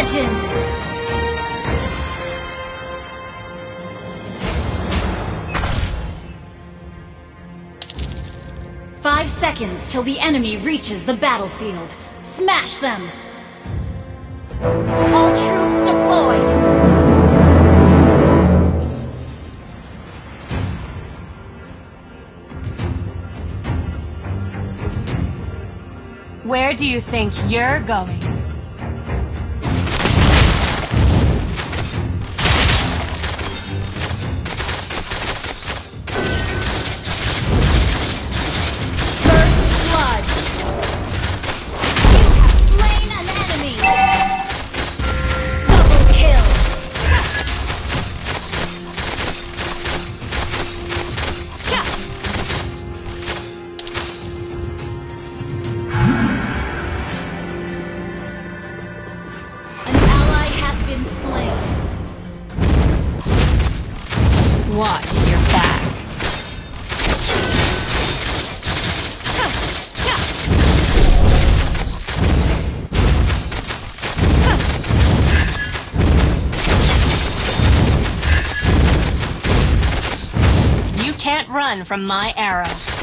legends! 5 seconds till the enemy reaches the battlefield. Smash them! All troops deployed! Where do you think you're going? Watch your back. You can't run from my arrow.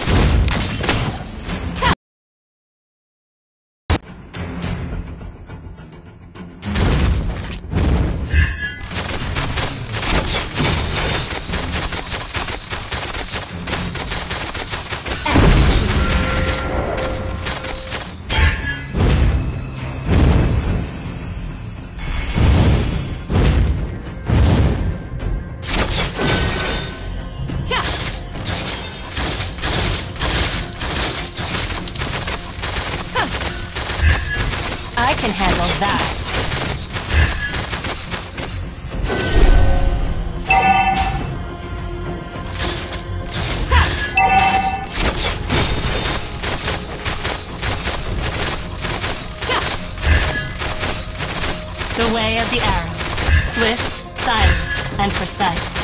I can handle that. The way of the arrow. Swift, silent, and precise.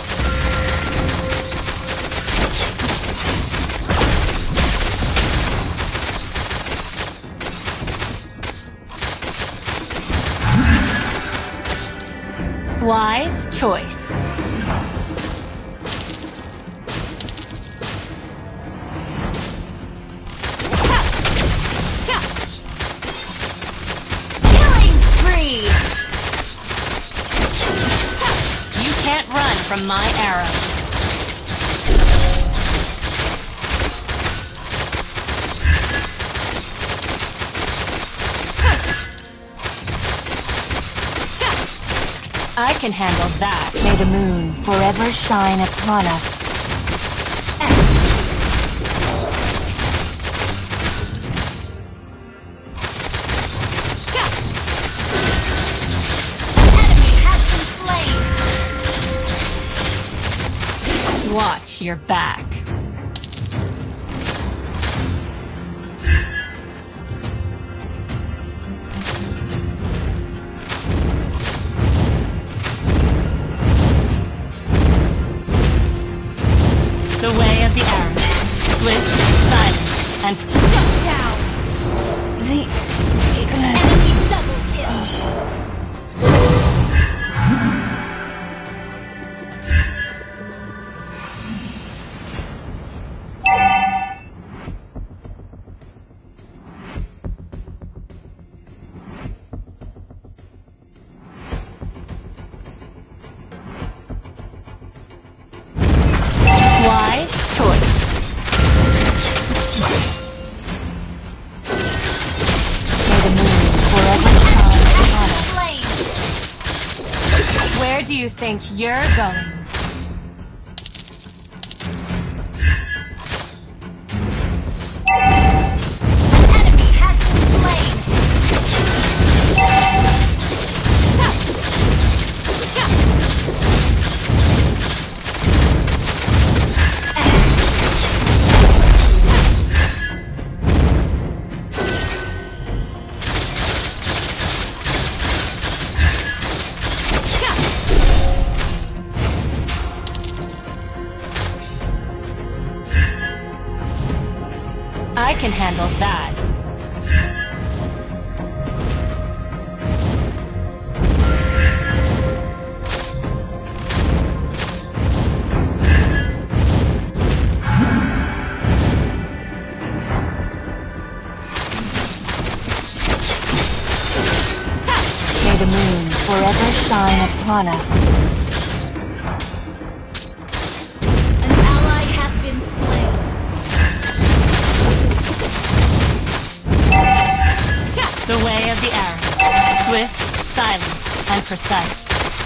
Wise choice. Killing spree! You can't run from my arrow. I can handle that. May the moon forever shine upon us. Enemy has been slain. Watch your back. The way of the arrow. Swift, silent, and shut down. The enemy double kill. Wise choice. May the moon forever shine upon us. Where do you think you're going? I can handle that. upon us. An ally has been slain. The way of the arrow. Swift, silent, and precise.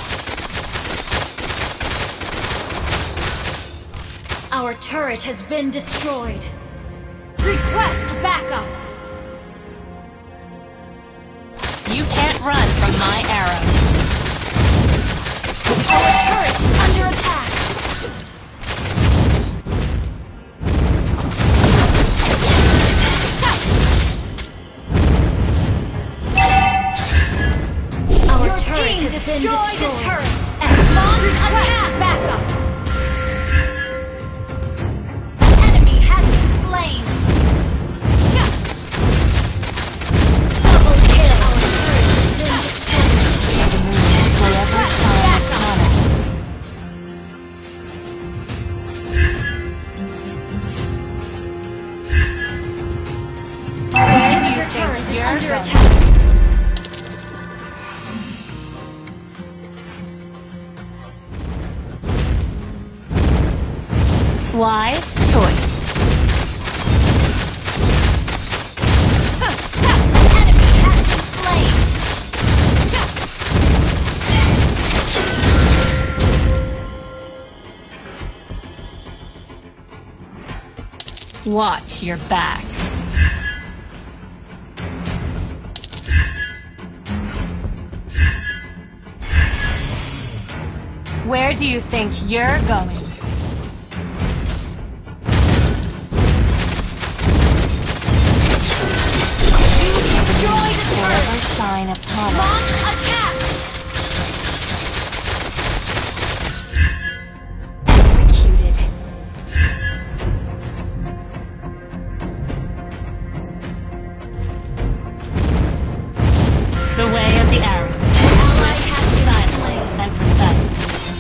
Our turret has been destroyed. Request backup! You can't run from my arrow. Our turret is under attack! Our turret has been destroyed. The turret and launch attack backup! Enemy has been slain! Double kill! Our turret has been destroyed. Request backup! Where do you think you're under attack? Wise choice. Enemy has been slain. Watch your back. Where do you think you're going? Sign upon us. Launch attack! Executed. The way of the arrow. Swift, silent, and precise.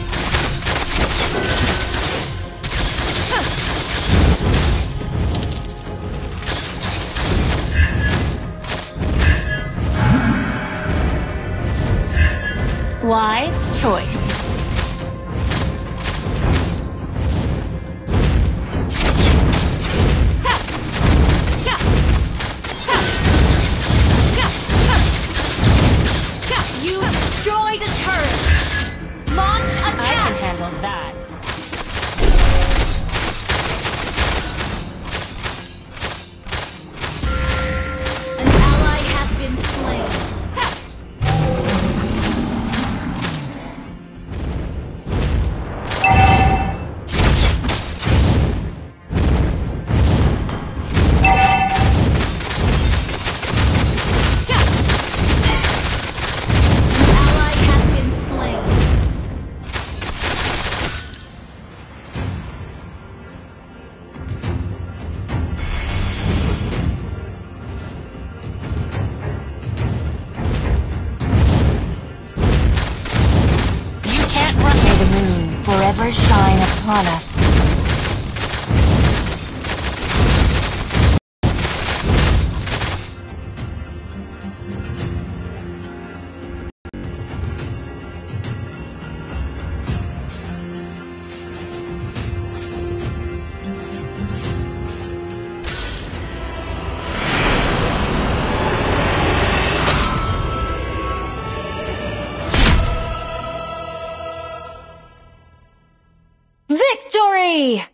Wise choice. You destroyed a turret. Launch attack. I can handle that. An ally has been slain. Forever shine upon us. Victory!